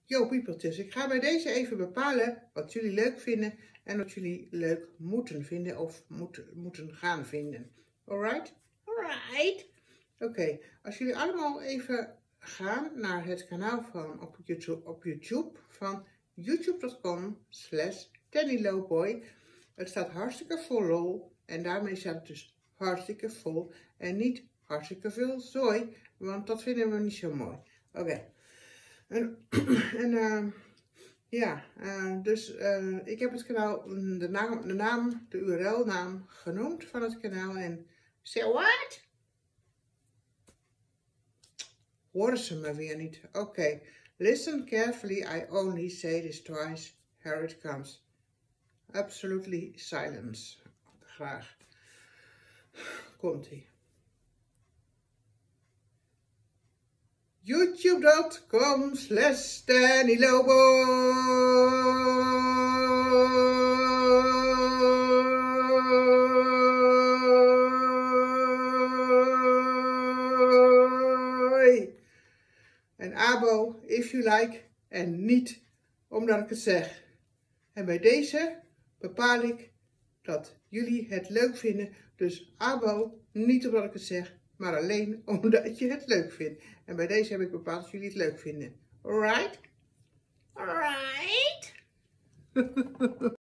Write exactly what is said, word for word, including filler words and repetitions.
Yo piepeltjes, ik ga bij deze even bepalen wat jullie leuk vinden en wat jullie leuk moeten vinden of moet, moeten gaan vinden. Alright? Alright. Oké, okay. Als jullie allemaal even gaan naar het kanaal van op YouTube, op YouTube van youtube dot com slash dannylowboy. Het staat hartstikke vol lol en daarmee staat het dus hartstikke vol en niet hartstikke veel zooi, want dat vinden we niet zo mooi. Oké. Okay. En, en uh, ja, uh, dus uh, ik heb het kanaal, de naam, de naam, de U R L-naam genoemd van het kanaal en say what? Horen ze me weer niet? Oké, okay. Listen carefully, I only say this twice, here it comes. Absolutely silence. Graag. Komt-ie. youtube dot com slash dannylowboy. En abo if you like en niet omdat ik het zeg. En bij deze bepaal ik dat jullie het leuk vinden. Dus abo niet omdat ik het zeg, maar alleen omdat je het leuk vindt. En bij deze heb ik bepaald dat jullie het leuk vinden. Alright? Alright?